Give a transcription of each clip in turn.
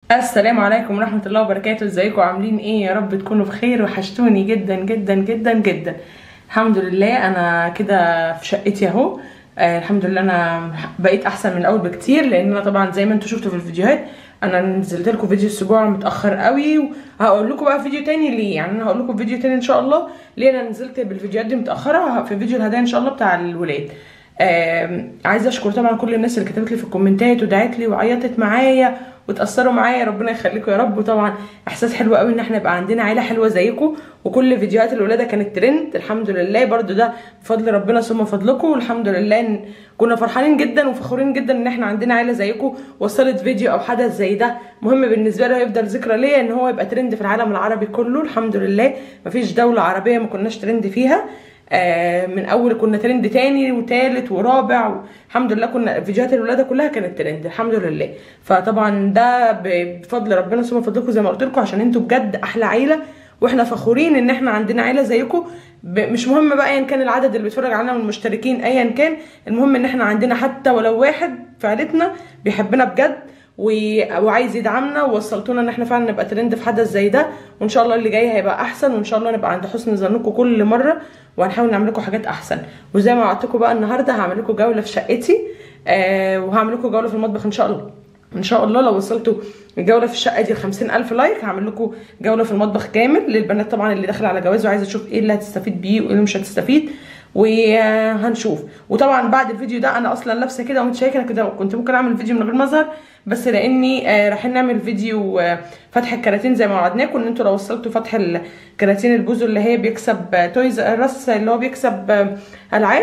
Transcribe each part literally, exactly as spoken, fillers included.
السلام عليكم ورحمة الله وبركاته. ازيكم عاملين ايه؟ يا رب تكونوا بخير. وحشتوني جدا جدا جدا جدا. الحمد لله انا كده في شقتي اهو. آه الحمد لله انا بقيت احسن من الاول بكتير، لان انا طبعا زي ما انتم شفتوا في الفيديوهات انا نزلت لكم فيديو الاسبوع متاخر قوي، وهقول لكم بقى فيديو تاني ليه. يعني انا هقول لكم فيديو تاني ان شاء الله ليه انا نزلت بالفيديوهات دي متاخره في فيديو الهدايا ان شاء الله بتاع الولاد. آه عايزه اشكر طبعا كل الناس اللي كتبت لي في الكومنتات ودعت لي وعيطت معايا وتاثروا معايا، ربنا يخليكم يا رب. وطبعا احساس حلو قوي ان احنا يبقى عندنا عيله حلوه زيكم، وكل فيديوهات الولاده كانت ترند الحمد لله. برده ده بفضل ربنا ثم فضلكم، والحمد لله إن كنا فرحانين جدا وفخورين جدا ان احنا عندنا عيله زيكم وصلت فيديو او حدث زي ده مهم بالنسبه له هيفضل ذكرى ليا ان هو يبقى ترند في العالم العربي كله. الحمد لله مفيش دوله عربيه ما كناش ترند فيها. آه من اول كنا ترند تاني وتالت ورابع، الحمد لله كنا فيديوهات الولاده كلها كانت ترند الحمد لله. فطبعا ده بفضل ربنا ثم فضلكم زي ما قلت لكم، عشان انتوا بجد احلى عيله، واحنا فخورين ان احنا عندنا عيله زيكم. مش مهم بقى ايا كان العدد اللي بيتفرج علينا من المشتركين ايا كان، المهم ان احنا عندنا حتى ولو واحد في عيلتنا بيحبنا بجد وعايز يدعمنا، ووصلتونا ان احنا فعلا نبقى ترند في حدث زي ده. وان شاء الله اللي جاي هيبقى احسن، وان شاء الله نبقى عند حسن ظنكم كل مره، وهنحاول نعمل لكم حاجات احسن. وزي ما وعدتكم بقى النهارده هعمل لكم جوله في شقتي، آه وهعمل لكم جوله في المطبخ ان شاء الله. ان شاء الله لو وصلتوا الجوله في الشقه دي ل خمسين الف لايك هعمل لكم جوله في المطبخ كامل للبنات طبعا اللي داخله على جواز وعايزه تشوف ايه اللي هتستفيد بيه وايه اللي مش هتستفيد، وهنشوف. وطبعا بعد الفيديو ده انا اصلا لابسه كده وانت شايفه كده، كنت ممكن اعمل فيديو من غير مظهر، بس لاني آه رايحين نعمل فيديو آه فتح الكراتين زي ما وعدناكم ان انتوا لو وصلتوا فتح الكراتين البوزو اللي هي بيكسب آه تويز الرس اللي هو بيكسب آه العاب،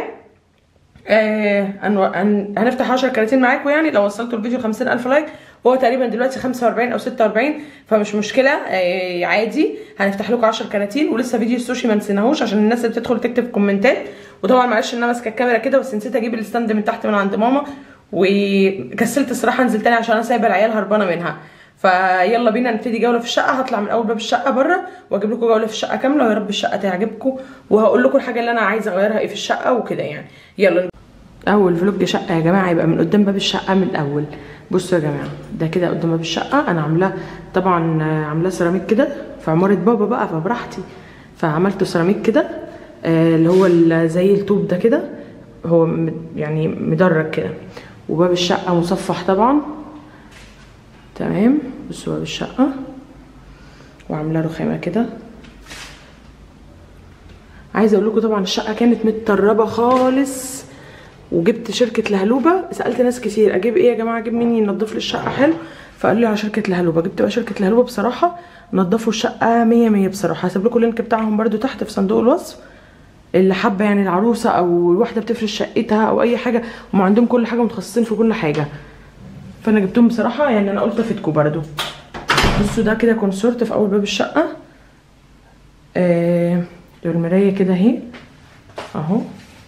آه هنفتح عشر كراتين معاكم. يعني لو وصلتوا الفيديو خمسين الف لايك، هو تقريبا دلوقتي خمسة واربعين او ستة واربعين، فمش مشكله آه عادي هنفتح لكم عشر كراتين. ولسه فيديو السوشي ما نسيناهوش عشان الناس اللي بتدخل تكتب كومنتات. وطبعا معلش ان انا ماسكه الكاميرا كده بس نسيت اجيب الستاند من تحت من عند ماما، وكسلت الصراحه انزل تاني عشان انا سايبه العيال هربانه منها. فيلا بينا نبتدي جوله في الشقه. هطلع من اول باب الشقه بره واجيب لكم جوله في الشقه كامله، ويا رب الشقه تعجبكم، وهقول لكم الحاجه اللي انا عايزه اغيرها ايه في الشقه وكده يعني. يلا اول فلوج شقه يا جماعه يبقى من قدام باب الشقه من الاول. بصوا يا جماعه ده كده قدام باب الشقه، انا عاملاه طبعا عاملاه سيراميك كده في عماره بابا بقى فبراحتي، فعملته سيراميك كده آه اللي هو زي الطوب ده كده، هو يعني مدرج كده. وباب الشقه مصفح طبعا تمام. بصوا باب الشقه وعامله رخامه كده. عايزه اقول لكم طبعا الشقه كانت متطربه خالص، وجبت شركه لهلوبه. سالت ناس كتير اجيب ايه يا جماعه، اجيب مين ينظف لي الشقه حلو، فقالوا لي على شركه لهلوبه. جبت بقى شركه لهلوبه بصراحه نظفوا الشقه مية مية بصراحه. هسيب لكم اللينك بتاعهم برده تحت في صندوق الوصف، اللي حابه يعني العروسه او الواحده بتفرش شقتها او اي حاجه، هم عندهم كل حاجه متخصصين في كل حاجه، فانا جبتهم بصراحه يعني انا قلت افيدكم برده. بصوا ده كده كونسورت في اول باب الشقه، آه المرايه كده اهي اهو.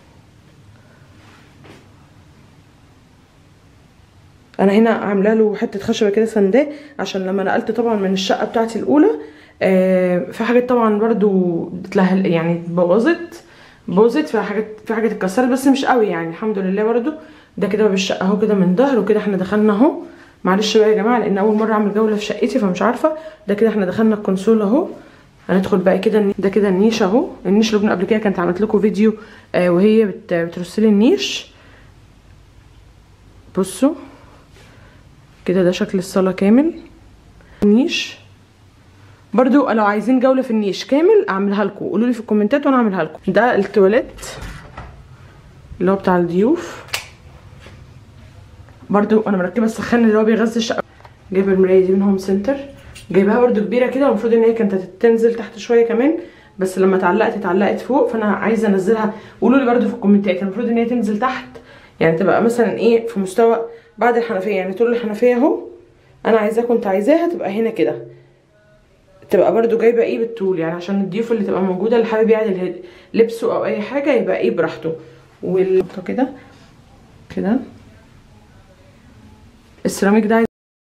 انا هنا عامله له حته خشبه كده سنداه عشان لما نقلت طبعا من الشقه بتاعتي الاولى آه في حاجات طبعا برده يعني بوظت بوظت في حاجات في حاجات اتكسرت بس مش قوي يعني الحمد لله. برده ده كده باب الشقه اهو كده من ظهر، وكده احنا دخلنا اهو. معلش بقى يا جماعه لان اول مره اعمل جوله في شقتي فمش عارفه. ده كده احنا دخلنا الكونسول اهو. هندخل بقى كده. ده كده النيش اهو، النيش اللي قبل كده كانت عملت لكم فيديو آه وهي بت بترسلي النيش. بصوا كده ده شكل الصاله كامل. النيش برضو لو عايزين جوله في النيش كامل اعملها لكم، قولوا لي في الكومنتات وانا اعملها لكم. ده التواليت اللي هو بتاع الضيوف، برضو انا مركبه السخان اللي هو بيغذي الشقه. جايبه المرايه دي من هوم سنتر، جايباها برضو كبيره كده، المفروض ان هي كانت تنزل تحت شويه كمان، بس لما اتعلقت اتعلقت فوق، فانا عايزه انزلها. قولوا لي برضو في الكومنتات المفروض ان هي تنزل تحت، يعني تبقى مثلا ايه في مستوى بعد الحنفيه، يعني طول الحنفيه اهو. انا عايزاها كنت عايزاها تبقى هنا كده، تبقى برضو جايبه ايه بالطول، يعني عشان الضيوف اللي تبقى موجوده اللي حابب يعدل لبسه او اي حاجه يبقى ايه براحته. والنقطه كده كده السيراميك ده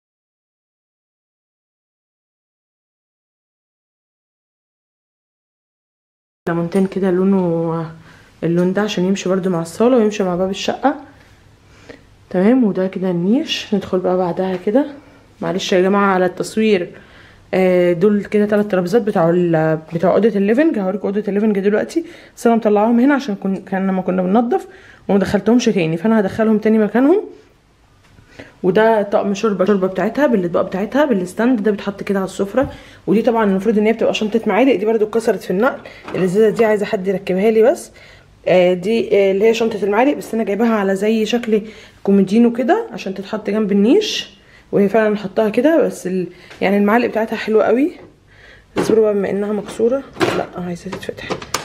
ليمونتين كده لونه اللون ده عشان يمشي برضو مع الصاله ويمشي مع باب الشقه تمام. وده كده النيش. ندخل بقى بعدها كده معلش يا جماعه على التصوير. آه دول كده ثلاث ترابيزات بتاع بتاع اوضه الليفنج. هوريكم اوضه الليفنج دلوقتي، بس انا مطلعاهم هنا عشان كن... كان لما كنا بننضف وما دخلتهمش تاني، فانا هدخلهم تاني مكانهم. وده طقم شوربه شوربه بتاعتها بالاطباق بتاعتها بالستاند ده، بيتحط كده على السفره. ودي طبعا المفروض ان هي بتبقى شنطه معالق، دي برده اتكسرت في النقل. الازازه دي عايزه حد يركبها لي بس. آه دي آه اللي هي شنطه المعالق، بس انا جايباها على زي شكل كومودينو كده عشان تتحط جنب النيش، وهي فعلا حطها كده. بس ال... يعني المعالق بتاعتها حلوه قوي. اصبروا بقى بما انها مكسوره، لا عايزه تتفتح.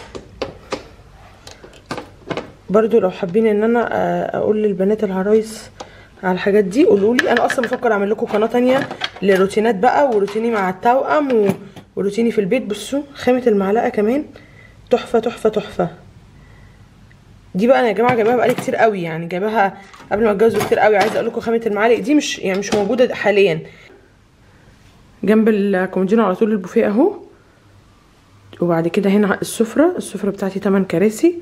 برضو لو حابين ان انا اقول للبنات العرايس على الحاجات دي قولوا لي. انا اصلا بفكر اعمل لكم قناه تانية للروتينات بقى، وروتيني مع التوأم و... وروتيني في البيت. بصوا خامه المعلقه كمان تحفه تحفه تحفه. دي بقى انا يا جماعه جايباها بقالي كتير قوي، يعني جايباها قبل ما اتجوز بكتير قوي. عايزه اقول لكم خامه المعالق دي مش يعني مش موجوده حاليا. جنب الكومودينو على طول البوفيه اهو. وبعد كده هنا السفره السفره بتاعتي تمن كراسي.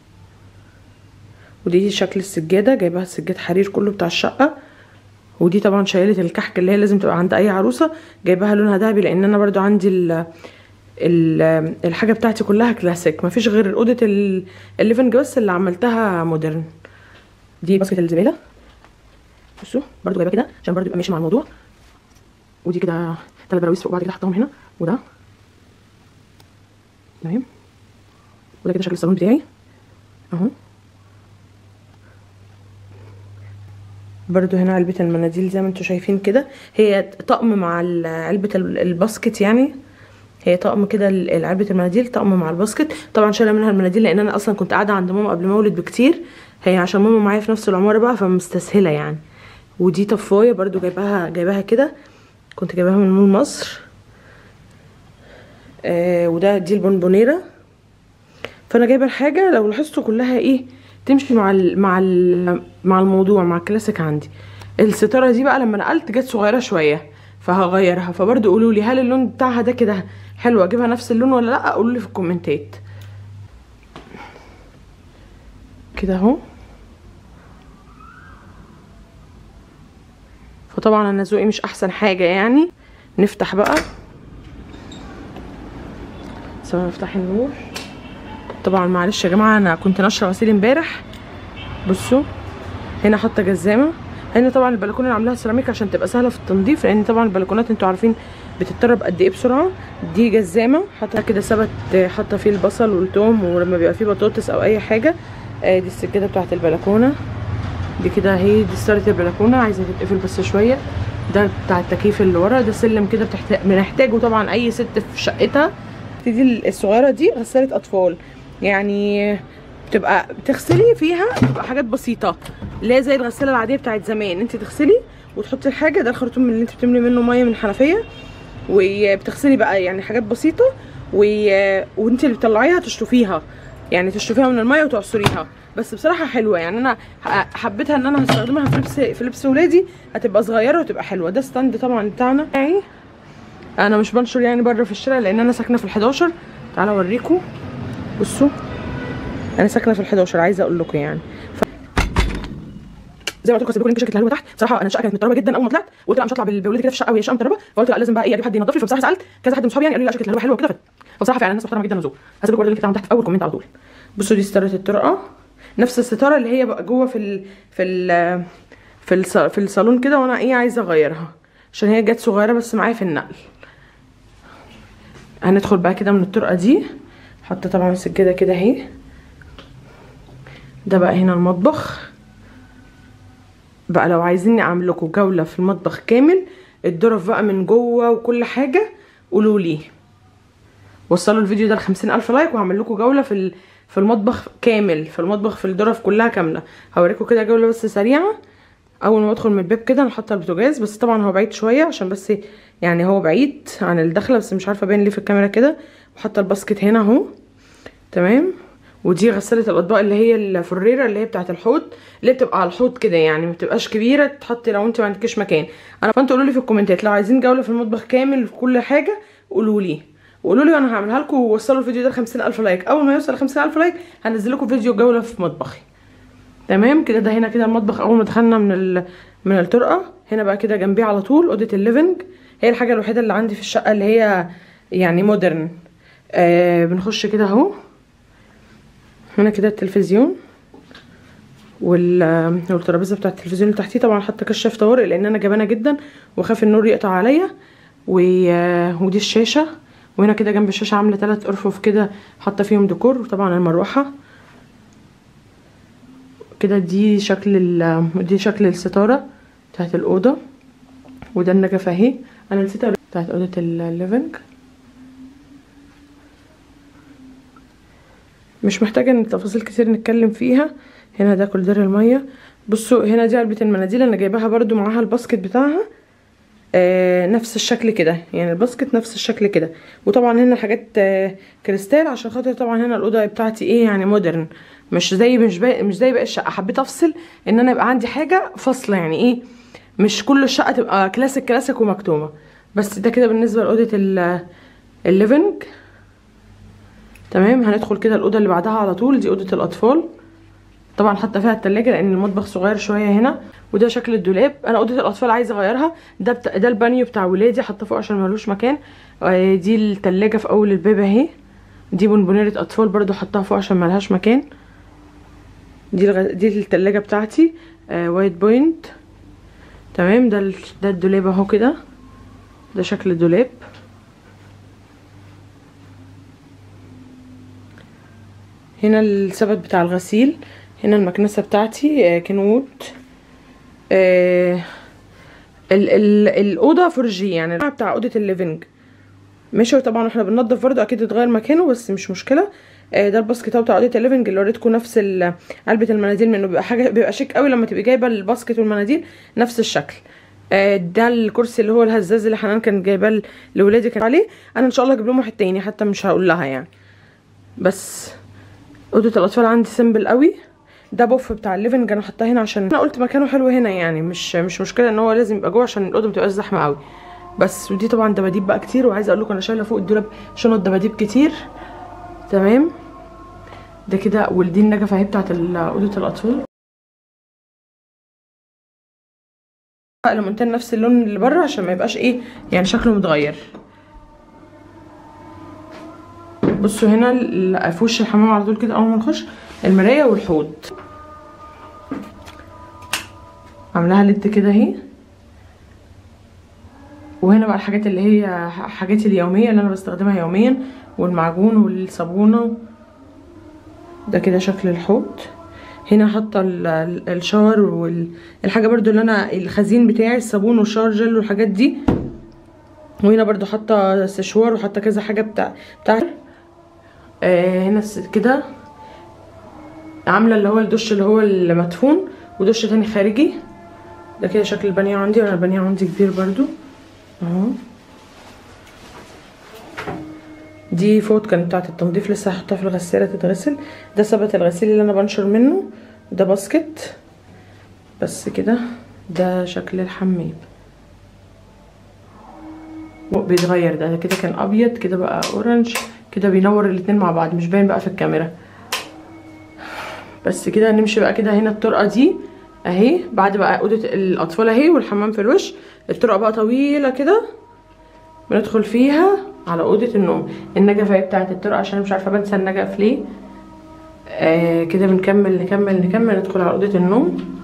ودي شكل السجاده، جايباها السجاد حرير كله بتاع الشقه. ودي طبعا شايله الكحك اللي هي لازم تبقى عند اي عروسه، جايباها لونها ذهبي لان انا برضو عندي ال ال الحاجه بتاعتي كلها كلاسيك، مفيش غير اوضه الليفنج بس اللي عملتها مودرن. دي باسكت الزباله بصوا برضو جايباها كده عشان برضو يبقى ماشي مع الموضوع. ودي كده ثلاث براويز فوق بعض كده حطاهم هنا، وده تمام. وده كده شكل الصالون بتاعي اهو. برضو هنا علبة المناديل زي ما انتوا شايفين كده، هي طقم مع علبة الباسكت، يعني هي طقم كده علبة المناديل طقم مع الباسكت. طبعا شايله منها المناديل لان انا اصلا كنت قاعده عند ماما قبل ما اولد بكتير، هي عشان ماما معايا في نفس العماره بقى فمستسهله يعني. ودي طفايه برضو جايباها جايباها كده، كنت جايباها من مول مصر. آه وده دي البونبونيره. فانا جايبه الحاجه لو لاحظتوا كلها ايه تمشي مع ال مع ال مع الموضوع مع الكلاسيك عندي. الستاره دي بقى لما نقلت جت صغيره شويه فهغيرها، فبرضو قولوا لي هل اللون بتاعها ده كده حلو اجيبها نفس اللون ولا لا، قولوا لي في الكومنتات كده اهو. فطبعا انا ذوقي مش احسن حاجه يعني. نفتح بقى، ثواني نفتح النور. طبعا معلش يا جماعه انا كنت ناشره غسيل امبارح. بصوا هنا حاطه جزامه. هنا طبعا البلكونه اللي عاملاها سيراميك عشان تبقى سهله في التنظيف، لان طبعا البلكونات انتوا عارفين بتتطرب قد ايه بسرعه. دي جزامه حاطه كده ثبت، حاطه فيه البصل والثوم ولما بيبقى فيه بطاطس او اي حاجه. آه دي السجاده بتاعه البلكونه دي كده اهي. دي ستاره البلكونه عايزه تتقفل بس شويه. ده بتاع التكييف اللي ورا. ده سلم كده بتحتاج بنحتاجه طبعا اي ست في شقتها. دي الصغيره دي غساله اطفال، يعني بتبقى بتغسلي فيها بتبقى حاجات بسيطه اللي هي زي الغساله العاديه بتاعت زمان. انت تغسلي وتحطي الحاجه، ده الخرطوم اللي انت بتملي منه ميه من الحنفيه، وبتغسلي بقى يعني حاجات بسيطه و... وانت اللي بتطلعيها تشطفيها، يعني تشطفيها من الميه وتعصريها. بس بصراحه حلوه يعني، انا حبيتها ان انا هستخدمها في لبس في لبس ولادي، هتبقى صغيره وتبقى حلوه. ده ستاند طبعا بتاعنا. يعني انا مش بنشر يعني بره في الشارع لان انا ساكنه في الحداشر. تعالوا اوريكم. بصوا انا ساكنه في الحداشر، عايزه اقول لكم يعني ف... زي ما قلت لكم هسيب لكم لينك شقه الهلوه تحت. بصراحه انا الشقه كانت متربه جدا اول ما طلعت، وقلت لا مش هطلع بولادي كده في الشقه وهي شقه متربه، فقلت لا لازم بقى ايه اجيب حد ينظف لي. فبصراحه سالت كذا حد من صحابي يعني قالوا لي لا شقه الهلوه حلوه كده. فبصراحه فعلا الناس محترمه جدا وذوق. هسيب لكم برده اللينك بتاعهم تحت في اول كومنت على طول. بصوا دي ستاره الطرقه، نفس الستاره اللي هي بقى جوه في ال... في ال... في الص... في الصالون كده، وانا ايه عايزه اغيرها عشان هي جت صغيره بس معايا في النقل. هندخل بقى كده من الطرقه دي. حاطه طبعا السجاده كده اهي. ده بقى هنا المطبخ بقى. لو عايزيني اعمل لكم جوله في المطبخ كامل، الظرف بقى من جوه وكل حاجه، قولوا لي. وصلوا الفيديو ده ل خمسين الف لايك وهعمل لكم جوله في في المطبخ كامل، في المطبخ في الظرف كلها كامله. هوريكم كده جوله بس سريعه. اول ما بدخل من الباب كده انا حاطه البوتاجاز، بس طبعا هو بعيد شويه عشان بس يعني هو بعيد عن الدخله، بس مش عارفه باين ليه في الكاميرا كده. وحاطه الباسكت هنا اهو تمام. ودي غساله الاطباق اللي هي الفريره اللي هي بتاعه الحوض، اللي بتبقى على الحوض كده يعني ما بتبقاش كبيره تحطي لو انت ما عندكيش مكان. انا فانتوا قولوا لي في الكومنتات لو عايزين جوله في المطبخ كامل في كل حاجه، قولوا لي وقولوا لي وانا هعملها لكم. ووصلوا الفيديو ده ل خمسين الف لايك. اول ما يوصل ل خمسين الف لايك هنزل لكم فيديو جوله في مطبخي تمام كده. ده هنا كده المطبخ اول ما دخلنا من ال... من الطرقه. هنا بقى كده جنبيه على طول اوضه الليفنج، هي الحاجه الوحيده اللي عندي في الشقه اللي هي يعني مودرن. آه بنخش كده اهو، هنا كده التلفزيون والترابيزه بتاعه التلفزيون اللي تحتيه، طبعا حاطه كشاف طوارئ لان انا جبانه جدا وخاف النور يقطع عليا. ودي الشاشه، وهنا كده جنب الشاشه عامله ثلاث ارفف كده حاطه فيهم ديكور، وطبعا المروحه كده. دي شكل دي شكل الستاره بتاعت الاوضه، وده النجفه اهي، انا نسيت بتاعت اوضه الليفنج. مش محتاجه ان تفاصيل كتير نتكلم فيها. هنا ده كولدير الميه. بصوا هنا دي علبه المناديل، انا جايباها برده معاها الباسكت بتاعها آه نفس الشكل كده، يعني الباسكت نفس الشكل كده. وطبعا هنا حاجات آه كريستال، عشان خاطر طبعا هنا الاوضه بتاعتي ايه يعني مودرن، مش زي مش باقي مش زي باقي الشقه. حبيت افصل ان انا يبقى عندي حاجه فاصله، يعني ايه مش كل الشقه تبقى كلاسيك كلاسيك ومكتومه. بس ده كده بالنسبه لاوضه الليفنج. تمام، هندخل كده الاوضه اللي بعدها على طول، دي اوضه الاطفال. طبعا حاطه فيها التلاجة لان المطبخ صغير شويه هنا. وده شكل الدولاب. انا اوضه الاطفال عايزه اغيرها، ده بتا... ده البانيو بتاع ولادي حاطه فوق عشان ملوش مكان. دي التلاجة في اول الباب اهي، دي بونبونيره اطفال برضو حطها فوق عشان ملهاش مكان. دي الغ... دي التلاجة بتاعتي آه وايت بوينت. تمام، ده ال... ده الدولاب اهو كده، ده شكل الدولاب. هنا السبت بتاع الغسيل، هنا المكنسه بتاعتي آه كنوت. آه ال ال الاوضه فرجي يعني بتاع اوضه الليفنج ماشي. وطبعا احنا بننضف برضو اكيد اتغير مكانه بس مش مشكله. آه ده الباسكت بتاع اوضه الليفنج اللي وريتكم نفس علبه المناديل منه، بيبقى حاجه بيبقى شيك قوي لما تبقي جايبه الباسكت والمناديل نفس الشكل. آه ده الكرسي اللي هو الهزاز اللي حنان كانت جايباه لاولادي كان عليه. انا ان شاء الله هجيب لهم واحد تاني حتى مش هقول لها يعني. بس اوضه الاطفال عندي سيمبل قوي. ده بوف بتاع الليفنج انا حطاه هنا عشان انا قلت مكانه حلو هنا، يعني مش مش مشكله ان هو لازم يبقى جوه عشان الاوضه متبقاش زحمه قوي. بس ودي طبعا دباديب بقى كتير، وعايزه اقول لكم انا شايله فوق الدولاب شنط دباديب كتير. تمام، ده كده. ودي النجفه اهي بتاعت اوضه الاطفال، المونتين نفس اللون اللي بره عشان ما يبقاش ايه يعني شكله متغير. بصوا هنا في وش الحمام على طول كده اول ما نخش المرايه والحوض، عاملاها ليد كده اهي. وهنا بقى الحاجات اللي هي حاجاتي اليوميه اللي انا بستخدمها يوميا، والمعجون والصابونه. ده كده شكل الحوض. هنا حاطه الشاور والحاجه برضو اللي انا الخزين بتاعي الصابون والشاور جل والحاجات دي. وهنا برضو حاطه سشوار وحاطه كذا حاجه بتاع بتاع آه هنا كده عامله اللي هو الدش اللي هو المدفون، ودش تاني خارجي. ده كده شكل البانيو عندي، وانا البانيو عندي كبير برضو اهو. دي فوط كانت بتاعت التنظيف لسه هحطها في الغساله تتغسل. ده سبت الغسيل اللي انا بنشر منه. ده باسكت بس كده. ده شكل الحمام بيتغير، ده كده كان ابيض كده بقى اورنج كده، بينور الاتنين مع بعض مش باين بقى في الكاميرا. بس كده نمشي بقى كده. هنا الطرقه دي اهي بعد بقى اوضه الاطفال اهي والحمام في الوش. الطرقه بقى طويله كده بندخل فيها على اوضه النوم. النجفه اهي بتاعت الطرقه عشان مش عارفه بنسى النجف ليه. آه كده بنكمل نكمل نكمل ندخل على اوضه النوم.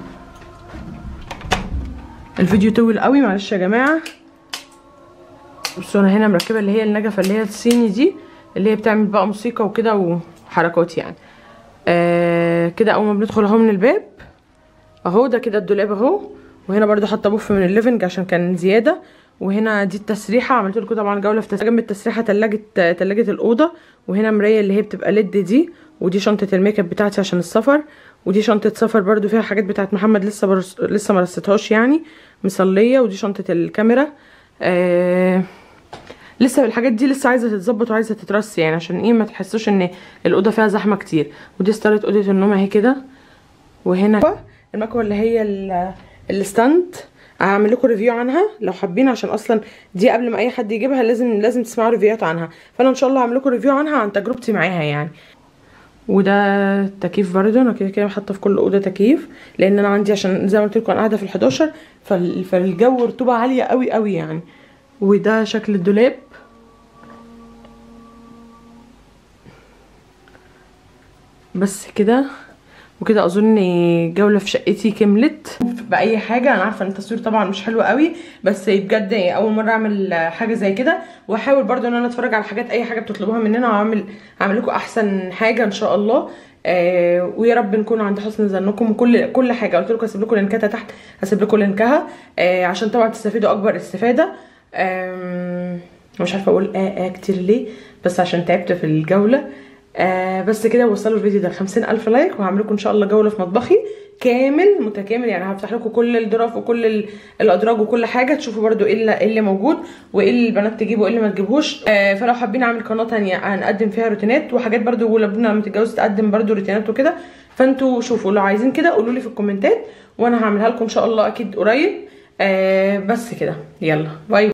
الفيديو طول قوي معلش يا جماعه. بصوا انا هنا مركبه اللي هي النجفه اللي هي الصيني دي اللي هي بتعمل بقى موسيقى وكده وحركات يعني. آه كده اول ما بندخل اهو من الباب اهو. ده كده الدولاب اهو. وهنا برده حاطه بوف من الليفنج عشان كان زياده. وهنا دي التسريحه، عملت لكم طبعا جوله في تسريحه. جنب التسريحه تلاجه تلاجه الاوضه. وهنا مرايه اللي هي بتبقى ليد دي. ودي شنطه الميك اب بتاعتي عشان السفر. ودي شنطه سفر برده فيها حاجات بتاعت محمد لسه برس... لسه ما رصيتهاش يعني مصليه. ودي شنطه الكاميرا. آه... لسه الحاجات دي لسه عايزه تتظبط وعايزه تترص يعني عشان ايه ما تحسوش ان الاوضه فيها زحمه كتير. ودي ستاره اوضه النوم اهي كده. وهنا المكوه اللي هي الستاند هعمل لكم ريفيو عنها لو حابين، عشان اصلا دي قبل ما اي حد يجيبها لازم لازم تسمعوا ريفيوهات عنها. فانا ان شاء الله هعمل لكم ريفيو عنها عن تجربتي معاها يعني. وده تكييف برده، انا كده كده حاطه في كل اوضه تكييف، لان انا عندي عشان زي ما قلت لكم انا قاعده في الحداشر فالجو رطوبه عاليه قوي قوي يعني. وده شكل الدولاب. بس كده وكده اظن جوله في شقتي كملت. باي حاجه انا عارفه ان التصوير طبعا مش حلو قوي، بس بجد اول مره اعمل حاجه زي كده، واحاول برده ان انا اتفرج على حاجات اي حاجه بتطلبوها مننا، واعمل اعمل لكم احسن حاجه ان شاء الله. آه ويا رب نكون عند حسن ظنكم. وكل كل حاجه قلت لكم هسيب لكم لينكاتها تحت، هسيب لكم لينكها آه عشان طبعا تستفيدوا اكبر استفاده. آه مش عارفه اقول اه اه كتير ليه، بس عشان تعبت في الجوله. آه بس كده وصلوا الفيديو ده خمسين الف لايك، وهعمل لكم ان شاء الله جوله في مطبخي كامل متكامل، يعني هفتح لكم كل الظرف وكل الادراج وكل حاجه، تشوفوا برده ايه اللي, اللي موجود وايه اللي البنات تجيبه وايه اللي ما تجيبوش. آه فلو حابين اعمل قناه ثانيه هنقدم فيها روتينات وحاجات برده، ولما لما تتجوزوا تقدم برده روتينات وكده، فانتوا شوفوا لو عايزين كده قولوا لي في الكومنتات وانا هعملها لكم ان شاء الله اكيد قريب. آه بس كده يلا باي.